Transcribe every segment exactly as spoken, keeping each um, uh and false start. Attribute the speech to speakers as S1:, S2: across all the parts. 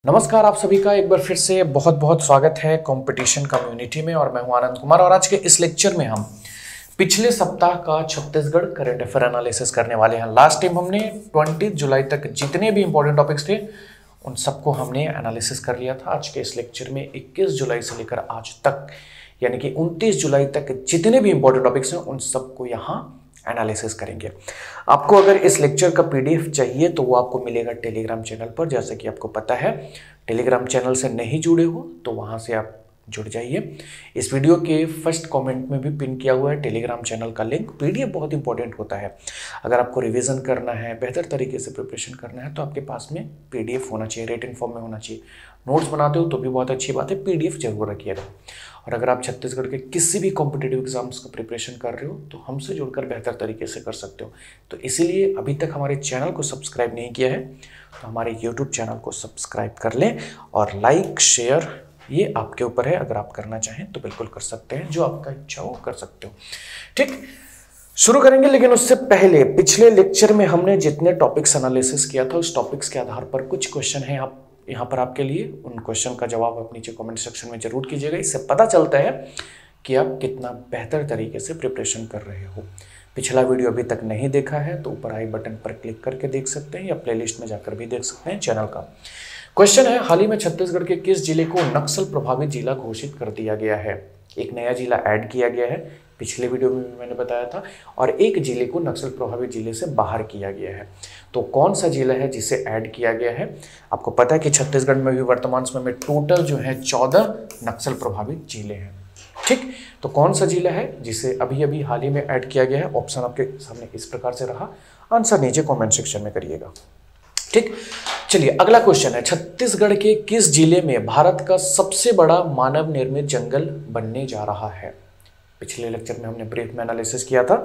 S1: नमस्कार, आप सभी का एक बार फिर से बहुत बहुत स्वागत है कंपटीशन कम्युनिटी में। और मैं हूं आनंद कुमार और आज के इस लेक्चर में हम पिछले सप्ताह का छत्तीसगढ़ करंट अफेयर एनालिसिस करने वाले हैं। लास्ट टाइम हमने बीस जुलाई तक जितने भी इंपॉर्टेंट टॉपिक्स थे उन सबको हमने एनालिसिस कर लिया था। आज के इस लेक्चर में इक्कीस जुलाई से लेकर आज तक यानी कि उनतीस जुलाई तक जितने भी इंपॉर्टेंट टॉपिक्स हैं उन सबको यहाँ एनालिसिस करेंगे। आपको अगर इस लेक्चर का पीडीएफ चाहिए तो वो आपको मिलेगा टेलीग्राम चैनल पर। जैसे कि आपको पता है, टेलीग्राम चैनल से नहीं जुड़े हो तो वहाँ से आप जुड़ जाइए। इस वीडियो के फर्स्ट कमेंट में भी पिन किया हुआ है टेलीग्राम चैनल का लिंक। पीडीएफ बहुत इंपॉर्टेंट होता है। अगर आपको रिवीजन करना है, बेहतर तरीके से प्रिपरेशन करना है तो आपके पास में पीडीएफ होना चाहिए, रिटन फॉर्म में होना चाहिए। नोट्स बनाते हो तो भी बहुत अच्छी बात है, पीडीएफ जरूर रखिएगा। और अगर आप छत्तीसगढ़ के किसी भी कॉम्पिटिटिव एग्जाम्स का प्रिपरेशन कर रहे हो तो हमसे जुड़कर बेहतर तरीके से कर सकते हो। तो इसीलिए अभी तक हमारे चैनल को सब्सक्राइब नहीं किया है तो हमारे यूट्यूब चैनल को सब्सक्राइब कर लें और लाइक शेयर ये आपके ऊपर है। अगर आप करना चाहें तो बिल्कुल कर सकते हैं, जो आपका इच्छा हो कर सकते हो। ठीक, शुरू करेंगे। लेकिन उससे पहले पिछले लेक्चर में हमने जितने टॉपिक्स एनालिसिस किया था उस टॉपिक्स के आधार पर कुछ क्वेश्चन है आप यहाँ पर आपके लिए। उन क्वेश्चन का जवाब आप नीचे कमेंट सेक्शन में जरूर कीजिएगा। इससे पता चलता है कि आप कितना बेहतर तरीके से प्रिपरेशन कर रहे हो। पिछला वीडियो अभी तक नहीं देखा है तो ऊपर आई बटन पर क्लिक करके देख सकते हैं या प्लेलिस्ट में जाकर भी देख सकते हैं चैनल का। क्वेश्चन है, हाल ही में छत्तीसगढ़ के किस जिले को नक्सल प्रभावित जिला घोषित कर दिया गया है? एक नया जिला ऐड किया गया है, पिछले वीडियो में मैंने बताया था, और एक जिले को नक्सल प्रभावित जिले से बाहर किया गया है। तो कौन सा जिला है जिसे ऐड किया गया है? आपको पता है कि छत्तीसगढ़ में भी वर्तमान समय में टोटल जो है चौदह नक्सल प्रभावित जिले हैं। ठीक, तो कौन सा जिला है जिसे अभी अभी हाल ही में ऐड किया गया है? ऑप्शन आपके सामने इस प्रकार से रहा, आंसर नीचे कॉमेंट सेक्शन में करिएगा। ठीक, चलिए अगला क्वेश्चन है, छत्तीसगढ़ के किस जिले में भारत का सबसे बड़ा मानव निर्मित जंगल बनने जा रहा है? पिछले लेक्चर में हमने ब्रीफ में एनालिसिस किया था।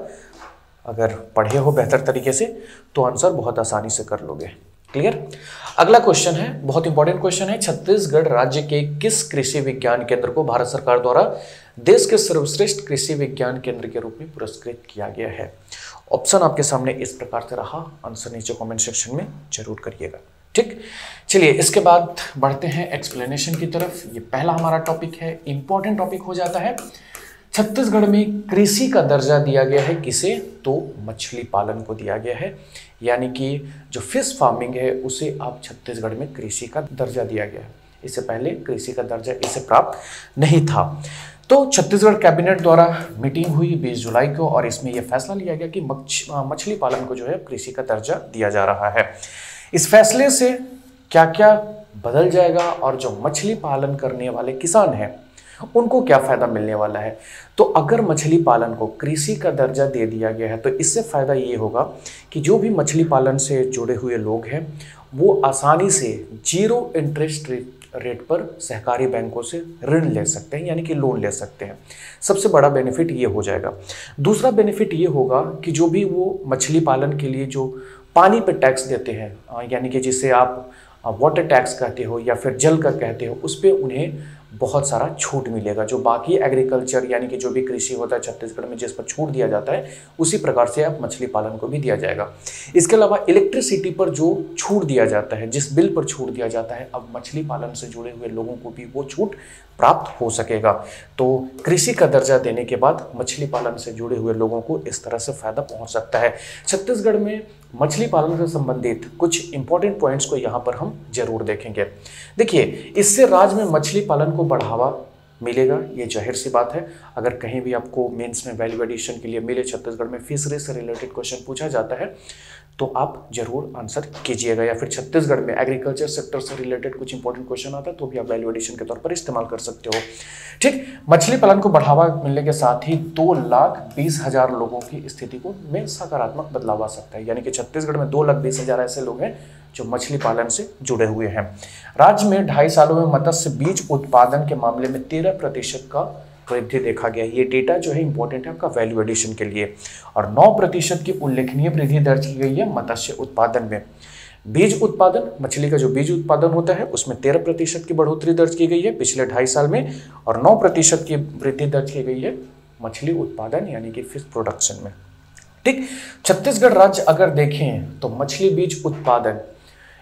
S1: अगर पढ़े हो बेहतर तरीके से तो आंसर बहुत आसानी से कर लोगे। क्लियर? अगला क्वेश्चन है, बहुत इंपॉर्टेंट क्वेश्चन है, छत्तीसगढ़ राज्य के किस कृषि विज्ञान केंद्र को भारत सरकार द्वारा देश के सर्वश्रेष्ठ कृषि विज्ञान केंद्र के रूप में पुरस्कृत किया गया है? ऑप्शन आपके सामने इस प्रकार से रहा, आंसर नीचे कमेंट सेक्शन में जरूर करिएगा। ठीक, चलिए इसके बाद बढ़ते हैं एक्सप्लेनेशन की तरफ। ये पहला हमारा टॉपिक है, इंपॉर्टेंट टॉपिक हो जाता है। छत्तीसगढ़ में कृषि का दर्जा दिया गया है किसे? तो मछली पालन को दिया गया है, यानी कि जो फिश फार्मिंग है उसे आप छत्तीसगढ़ में कृषि का दर्जा दिया गया है। इससे पहले कृषि का दर्जा इसे प्राप्त नहीं था। तो छत्तीसगढ़ कैबिनेट द्वारा मीटिंग हुई बीस जुलाई को और इसमें यह फैसला लिया गया कि मछ, मछली पालन को जो है कृषि का दर्जा दिया जा रहा है। इस फैसले से क्या क्या बदल जाएगा और जो मछली पालन करने वाले किसान हैं उनको क्या फायदा मिलने वाला है? तो अगर मछली पालन को कृषि का दर्जा दे दिया गया है तो इससे फायदा ये होगा कि जो भी मछली पालन से जुड़े हुए लोग हैं वो आसानी से जीरो इंटरेस्ट रेट पर सहकारी बैंकों से ऋण ले सकते हैं, यानी कि लोन ले सकते हैं। सबसे बड़ा बेनिफिट ये हो जाएगा। दूसरा बेनिफिट ये होगा कि जो भी वो मछली पालन के लिए जो पानी पे टैक्स देते हैं, यानी कि जिसे आप वाटर टैक्स कहते हो या फिर जल का कहते हो, उस पर उन्हें बहुत सारा छूट मिलेगा। जो बाकी एग्रीकल्चर यानी कि जो भी कृषि होता है छत्तीसगढ़ में जिस पर छूट दिया जाता है उसी प्रकार से आप मछली पालन को भी दिया जाएगा। इसके अलावा इलेक्ट्रिसिटी पर जो छूट दिया जाता है, जिस बिल पर छूट दिया जाता है, अब मछली पालन से जुड़े हुए लोगों को भी वो छूट प्राप्त हो सकेगा। तो कृषि का दर्जा देने के बाद मछली पालन से जुड़े हुए लोगों को इस तरह से फायदा पहुंच सकता है। छत्तीसगढ़ में मछली पालन से संबंधित कुछ इंपॉर्टेंट पॉइंट्स को यहाँ पर हम जरूर देखेंगे। देखिए, इससे राज्य में मछली पालन को बढ़ावा मिलेगा, ये जाहिर सी बात है। अगर कहीं भी आपको मेंस में वैल्यू एडिशन के लिए मिले छत्तीसगढ़ में फिशरी से रिलेटेड क्वेश्चन पूछा जाता है तो आप जरूर आंसर कीजिएगा, या फिर छत्तीसगढ़ में एग्रीकल्चर सेक्टर से रिलेटेड कुछ इंपॉर्टेंट क्वेश्चन आता है तो भी आप वैल्यू एडिशन के तौर पर इस्तेमाल कर सकते हो। ठीक, मछली पालन को बढ़ावा मिलने के साथ ही दो लाख बीस हजार लोगों की स्थिति को में सकारात्मक बदलाव आ सकता है, यानी कि छत्तीसगढ़ में दो लाख बीस हजार ऐसे लोग हैं जो मछली पालन से जुड़े हुए हैं। राज्य में ढाई सालों में मत्स्य बीज उत्पादन के मामले में तेरह प्रतिशत का वृद्धि देखा गया। ये डेटा जो है इंपॉर्टेंट है आपका वैल्यू एडिशन के लिए। और नौ प्रतिशत की उल्लेखनीय वृद्धि दर्ज की गई है मत्स्य उत्पादन में। बीज उत्पादन, मछली का जो बीज उत्पादन होता है उसमें तेरह प्रतिशत की बढ़ोतरी दर्ज की गई है पिछले ढाई साल में, और नौ प्रतिशत की वृद्धि दर्ज की गई है मछली उत्पादन यानी कि फिश प्रोडक्शन में। ठीक, छत्तीसगढ़ राज्य अगर देखें तो मछली बीज उत्पादन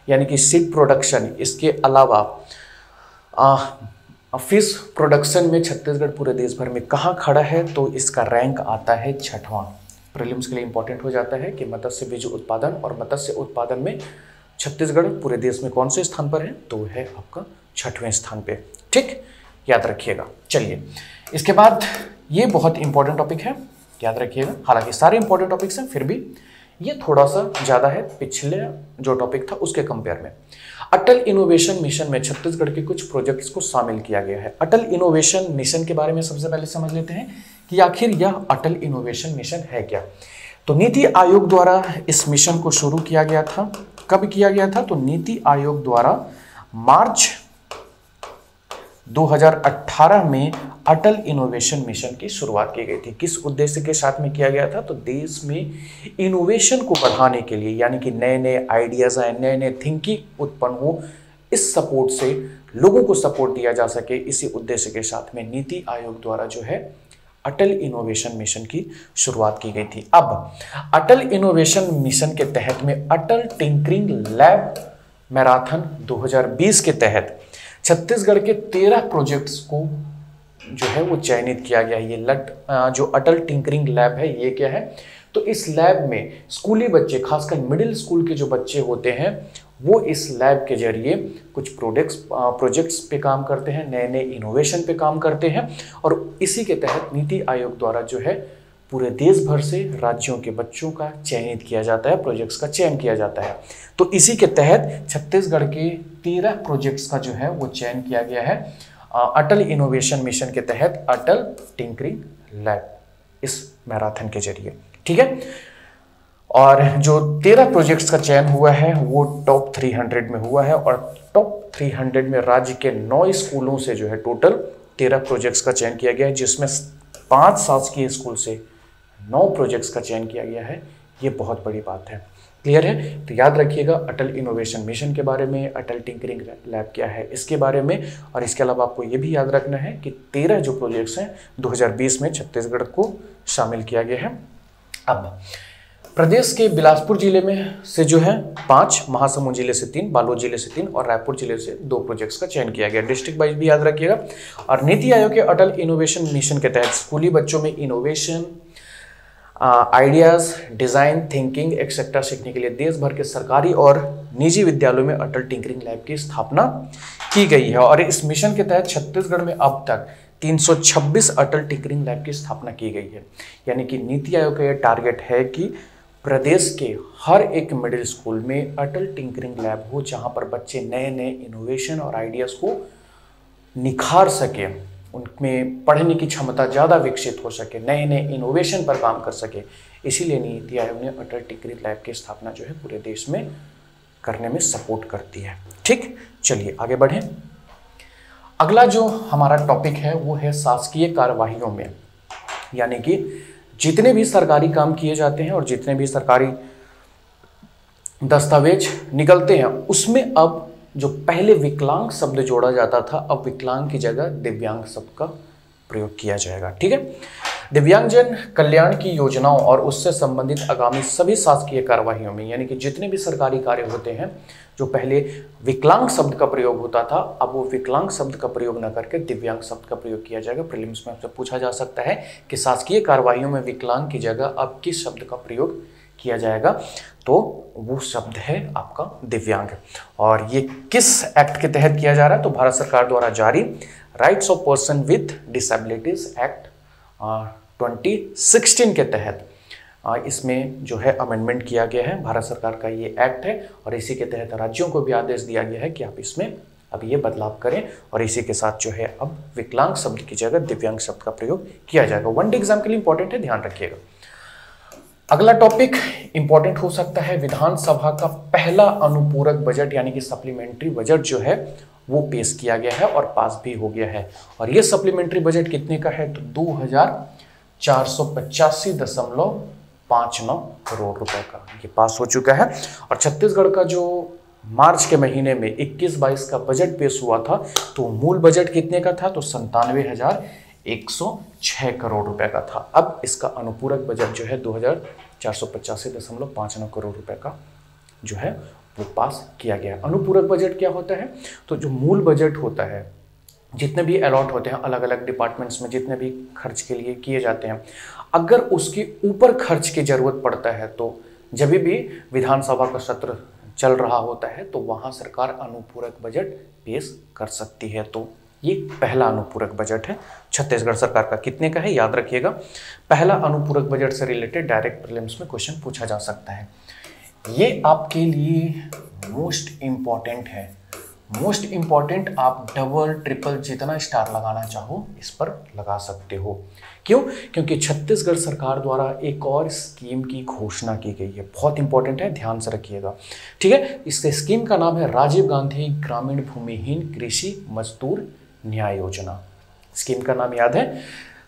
S1: यानी कि सीड प्रोडक्शन, इसके अलावा फिश प्रोडक्शन में छत्तीसगढ़ पूरे देश भर में कहाँ खड़ा है, तो इसका रैंक आता है छठवां। प्रीलिम्स के लिए इंपॉर्टेंट हो जाता है कि मत्स्य बीज उत्पादन और मत्स्य उत्पादन में छत्तीसगढ़ पूरे देश में कौन से स्थान पर है, तो है आपका छठवें स्थान पे। ठीक, याद रखिएगा। चलिए, इसके बाद ये बहुत इंपॉर्टेंट टॉपिक है, याद रखिएगा। हालांकि सारे इंपॉर्टेंट टॉपिक्स हैं, फिर भी ये थोड़ा सा ज़्यादा है पिछले जो टॉपिक था उसके कंपेयर में। अटल इनोवेशन मिशन में छत्तीसगढ़ के कुछ प्रोजेक्ट्स को शामिल किया गया है। अटल इनोवेशन मिशन के बारे में सबसे पहले समझ लेते हैं कि आखिर यह अटल इनोवेशन मिशन है क्या। तो नीति आयोग द्वारा इस मिशन को शुरू किया गया था। कब किया गया था, तो नीति आयोग द्वारा मार्च दो हज़ार अठारह में अटल इनोवेशन मिशन की शुरुआत की गई थी। किस उद्देश्य के साथ में किया गया था, तो देश में इनोवेशन को बढ़ाने के लिए, यानी कि नए नए आइडियाज आए, नए नए थिंकिंग उत्पन्न हो, इस सपोर्ट से लोगों को सपोर्ट दिया जा सके, इसी उद्देश्य के साथ में नीति आयोग द्वारा जो है अटल इनोवेशन मिशन की शुरुआत की गई थी। अब अटल इनोवेशन मिशन के तहत में अटल टिंकरिंग लैब मैराथन दो हज़ार बीस के तहत छत्तीसगढ़ के तेरह प्रोजेक्ट्स को जो है वो चयनित किया गया है। ये लट जो अटल टिंकरिंग लैब है, ये क्या है, तो इस लैब में स्कूली बच्चे, खासकर मिडिल स्कूल के जो बच्चे होते हैं, वो इस लैब के जरिए कुछ प्रोडक्ट्स प्रोजेक्ट्स पे काम करते हैं, नए नए इनोवेशन पे काम करते हैं। और इसी के तहत नीति आयोग द्वारा जो है पूरे देश भर से राज्यों के बच्चों का चयनित किया जाता है, प्रोजेक्ट्स का चयन किया जाता है। तो इसी के तहत छत्तीसगढ़ के तेरह प्रोजेक्ट्स का जो है वो चयन किया गया है अटल इनोवेशन मिशन के तहत, अटल टिंकरिंग लैब इस मैराथन के जरिए। ठीक है, और जो तेरह प्रोजेक्ट्स का चयन हुआ है वो टॉप तीन सौ में हुआ है, और टॉप तीन सौ में राज्य के नौ स्कूलों से जो है टोटल तेरह प्रोजेक्ट्स का चयन किया गया है, जिसमें पांच शासकीय स्कूल से नौ प्रोजेक्ट्स का चयन किया गया है। ये बहुत बड़ी बात है। क्लियर है, तो याद रखिएगा अटल इनोवेशन मिशन के बारे में, अटल टिंकरिंग लैब क्या है इसके बारे में, और इसके अलावा आपको ये भी याद रखना है कि तेरह जो प्रोजेक्ट्स हैं दो हज़ार बीस में छत्तीसगढ़ को शामिल किया गया है। अब प्रदेश के बिलासपुर जिले में से जो है पांच, महासमुंद जिले से तीन, बालोद जिले से तीन और रायपुर जिले से दो प्रोजेक्ट्स का चयन किया गया। डिस्ट्रिक्ट वाइज भी याद रखिएगा। और नीति आयोग के अटल इनोवेशन मिशन के तहत स्कूली बच्चों में innovation, ideas, design, thinking etcetera सीखने के लिए देश भर के सरकारी और निजी विद्यालयों में अटल टिंकरिंग लैब की स्थापना की गई है। और इस मिशन के तहत छत्तीसगढ़ में अब तक तीन सौ छब्बीस अटल टिंकरिंग लैब की स्थापना की गई है। यानी कि नीति आयोग का यह टारगेट है कि प्रदेश के हर एक मिडिल स्कूल में अटल टिंकरिंग लैब हो, जहां पर बच्चे नए नए इनोवेशन और आइडियाज को निखार सके, उनमें पढ़ने की क्षमता ज़्यादा विकसित हो सके, नए नए इनोवेशन पर काम कर सके। इसीलिए नीति आयोग ने अटल टिंकरिंग लैब की स्थापना जो है पूरे देश में करने में सपोर्ट करती है। ठीक, चलिए आगे बढ़ें। अगला जो हमारा टॉपिक है वो है शासकीय कार्यवाहियों में, यानी कि जितने भी सरकारी काम किए जाते हैं और जितने भी सरकारी दस्तावेज निकलते हैं, उसमें अब जो पहले विकलांग शब्द जोड़ा जाता था, अब विकलांग की जगह दिव्यांग शब्द का प्रयोग किया जाएगा। ठीक है, दिव्यांगजन कल्याण की योजनाओं और उससे संबंधित आगामी सभी शासकीय कार्यवाहियों में, यानी कि जितने भी सरकारी कार्य होते हैं, जो पहले विकलांग शब्द का प्रयोग होता था, अब वो विकलांग शब्द का प्रयोग न करके दिव्यांग शब्द का प्रयोग किया जाएगा। प्रीलिम्स में आपसे पूछा जा सकता है कि शासकीय कार्यवाहियों में विकलांग की जगह अब किस शब्द का प्रयोग किया जाएगा, तो वो शब्द है आपका दिव्यांग। और ये किस एक्ट के तहत किया जा रहा है, तो भारत सरकार द्वारा जारी rights of person with disabilities act twenty sixteen के तहत इसमें जो है अमेंडमेंट किया गया है। भारत सरकार का ये एक्ट है और इसी के तहत राज्यों को भी आदेश दिया गया है कि आप इसमें अब ये बदलाव करें, और इसी के साथ जो है अब विकलांग शब्द की जगह दिव्यांग शब्द का प्रयोग किया जाएगा। वन डे एग्जाम के लिए इंपॉर्टेंट है, ध्यान रखिएगा। अगला टॉपिक इंपॉर्टेंट हो सकता है, विधानसभा का पहला अनुपूरक बजट यानी कि सप्लीमेंट्री बजट जो है वो पेश किया गया है और पास भी हो गया है। और ये सप्लीमेंट्री बजट कितने का है, तो दो हजार चार सौ पचासी दशमलव पाँच नौ करोड़ रुपए का ये पास हो चुका है। और छत्तीसगढ़ का जो मार्च के महीने में इक्कीस बाईस का बजट पेश हुआ था, तो मूल बजट कितने का था, तो संतानवे हजार एक सौ छह करोड़ रुपए का था। अब इसका अनुपूरक बजट जो है दो हजार चार सौ पचासी दशमलव पाँच नौ करोड़ रुपए का जो है वो पास किया गया। अनुपूरक बजट क्या होता है? तो जो मूल बजट होता है, जितने भी अलॉट होते हैं अलग अलग डिपार्टमेंट्स में, जितने भी खर्च के लिए किए जाते हैं, अगर उसके ऊपर खर्च की जरूरत पड़ता है तो जब भी विधानसभा का सत्र चल रहा होता है तो वहां सरकार अनुपूरक बजट पेश कर सकती है। तो ये पहला अनुपूरक बजट है छत्तीसगढ़ सरकार का। कितने का है याद रखिएगा। पहला अनुपूरक बजट से रिलेटेड डायरेक्ट प्रीलिम्स में क्वेश्चन पूछा जा सकता है। ये आपके लिए मोस्ट इंपॉर्टेंट है। मोस्ट इंपॉर्टेंट, आप डबल ट्रिपल जितना स्टार लगाना चाहो इस पर लगा सकते हो। क्यों? क्योंकि छत्तीसगढ़ सरकार द्वारा एक और स्कीम की घोषणा की गई है, बहुत इंपॉर्टेंट है, ध्यान से रखिएगा। ठीक है, इस स्कीम का नाम है राजीव गांधी ग्रामीण भूमिहीन कृषि मजदूर न्याय योजना। स्कीम का नाम याद है?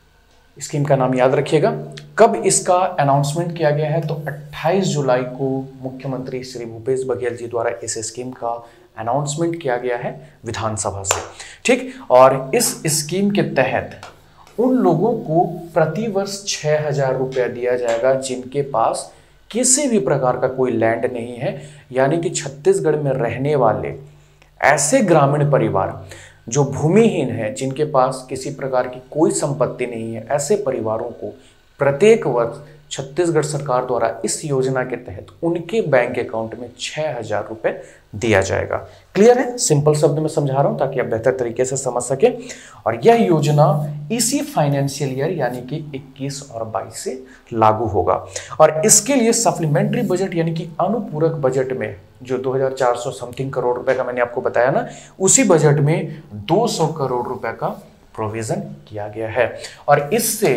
S1: स्कीम का नाम याद रखिएगा। कब इसका अनाउंसमेंट किया गया है? तो अट्ठाईस जुलाई को मुख्यमंत्री श्री भूपेश बघेल जी द्वारा इस स्कीम का अनाउंसमेंट किया गया है विधानसभा से। ठीक, और इस स्कीम के तहत उन लोगों को प्रति वर्ष छह हजार रुपया दिया जाएगा जिनके पास किसी भी प्रकार का कोई लैंड नहीं है, यानी कि छत्तीसगढ़ में रहने वाले ऐसे ग्रामीण परिवार जो भूमिहीन है, जिनके पास किसी प्रकार की कोई संपत्ति नहीं है, ऐसे परिवारों को प्रत्येक वर्ष छत्तीसगढ़ सरकार द्वारा इस योजना के तहत उनके बैंक अकाउंट में छह हजार रुपए दिया जाएगा। क्लियर है? सिंपल शब्द में समझा रहा हूं ताकि आप बेहतर तरीके से समझ सके। और यह योजना इसी फाइनेंशियल ईयर यानी कि इक्कीस और बाईस से लागू होगा। और इसके लिए सप्लीमेंट्री बजट यानी कि अनुपूरक बजट में जो दो हजार चार सौ समथिंग करोड़ रुपए का मैंने आपको बताया ना, उसी बजट में दो सौ करोड़ रुपए का प्रोविजन किया गया है। और इससे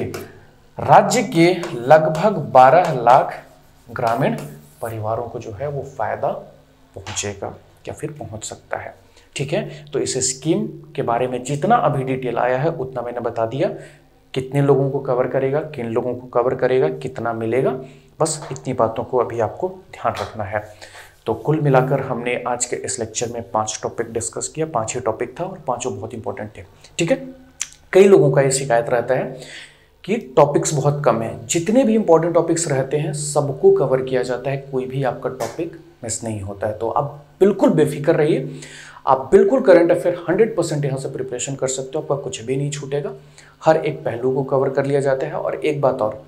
S1: राज्य के लगभग बारह लाख ग्रामीण परिवारों को जो है वो फायदा पहुंचेगा या फिर पहुंच सकता है। ठीक है, तो इस स्कीम के बारे में जितना अभी डिटेल आया है उतना मैंने बता दिया। कितने लोगों को कवर करेगा, किन लोगों को कवर करेगा, कितना मिलेगा, बस इतनी बातों को अभी आपको ध्यान रखना है। तो कुल मिलाकर हमने आज के इस लेक्चर में पांच टॉपिक डिस्कस किया। पांच ही टॉपिक था और पांचों बहुत इंपॉर्टेंट थे। ठीक है, कई लोगों का ये शिकायत रहता है कि टॉपिक्स बहुत कम है। जितने भी इंपॉर्टेंट टॉपिक्स रहते हैं सबको कवर किया जाता है, कोई भी आपका टॉपिक मिस नहीं होता है। तो आप बिल्कुल बेफिक्र रहिए, आप बिल्कुल करंट अफेयर हंड्रेड परसेंट यहाँ से प्रिपरेशन कर सकते हो, आपका कुछ भी नहीं छूटेगा। हर एक पहलू को कवर कर लिया जाता है। और एक बात और,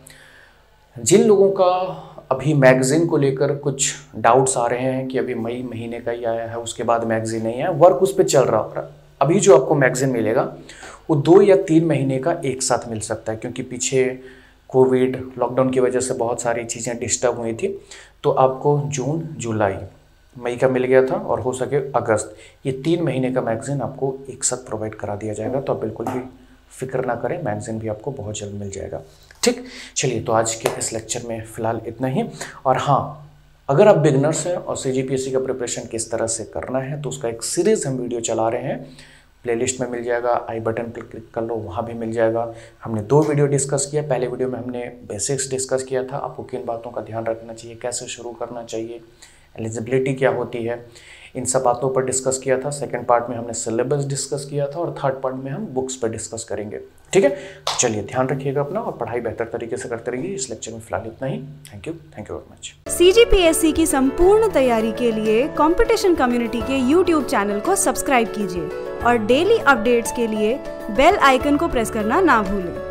S1: जिन लोगों का अभी मैगजीन को लेकर कुछ डाउट्स आ रहे हैं कि अभी मई महीने का ही आया है, उसके बाद मैगजीन नहीं है, वर्क उस पर चल रहा है। अभी जो आपको मैगजीन मिलेगा वो दो या तीन महीने का एक साथ मिल सकता है, क्योंकि पीछे कोविड लॉकडाउन की वजह से बहुत सारी चीज़ें डिस्टर्ब हुई थी। तो आपको जून जुलाई मई का मिल गया था और हो सके अगस्त, ये तीन महीने का मैगजीन आपको एक साथ प्रोवाइड करा दिया जाएगा। तो आप बिल्कुल भी फिक्र ना करें, मैगजीन भी आपको बहुत जल्द मिल जाएगा। ठीक, चलिए तो आज के इस लेक्चर में फ़िलहाल इतना ही। और हाँ, अगर आप बिगनर्स हैं और सी जी पी एस सी का प्रिपरेशन किस तरह से करना है तो उसका एक सीरीज़ हम वीडियो चला रहे हैं, प्लेलिस्ट में मिल जाएगा, आई बटन पर क्लिक कर लो, वहाँ भी मिल जाएगा। हमने दो वीडियो डिस्कस किया। पहले वीडियो में हमने बेसिक्स डिस्कस किया था, आपको किन बातों का ध्यान रखना चाहिए, कैसे शुरू करना चाहिए, एलिजिबिलिटी क्या होती है, इन सब बातों पर डिस्कस किया था। सेकंड पार्ट में हमने सिलेबस डिस्कस किया था और थर्ड पार्ट में हम बुक्स पर डिस्कस करेंगे। ठीक है, तो चलिए ध्यान रखिएगा अपना और पढ़ाई बेहतर तरीके से करते रहिए। इस लेक्चर में फिलहाल इतना ही। Thank you thank you very much.
S2: C G P S C की संपूर्ण तैयारी के लिए कंपटीशन कम्युनिटी के यूट्यूब चैनल को सब्सक्राइब कीजिए और डेली अपडेट्स के लिए बेल आइकन को प्रेस करना ना भूलें।